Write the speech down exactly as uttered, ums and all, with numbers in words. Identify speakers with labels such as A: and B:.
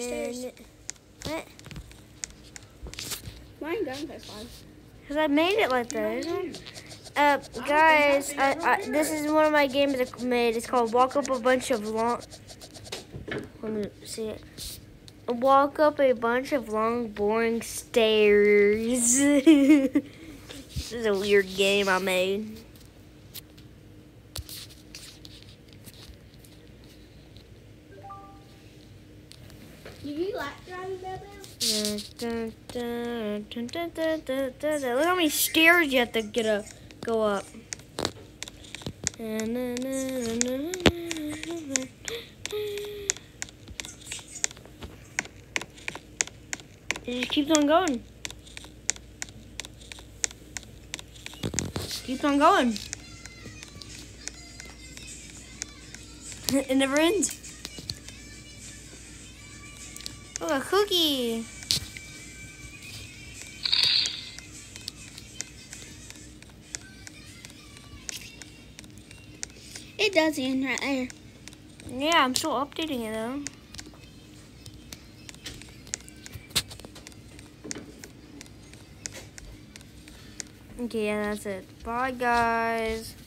A: there's stairs.
B: What?
A: Mine don't go slide.
B: Because I made it like that, isn't it? Uh, guys, I, I, this is one of my games I made. It's called Walk Up a Bunch of Long... Let me see it. Walk up a bunch of long, boring stairs. This is a weird game I made.
A: Do you like driving Belle?
B: Dun, dun, dun, dun, dun, dun, dun, dun. Look how many stairs you have to get up, go up. It just keeps on going. Keeps on going. It never ends. Oh, a cookie.
A: It does end right there.
B: Yeah, I'm still updating it though. Okay, yeah, that's it. Bye, guys.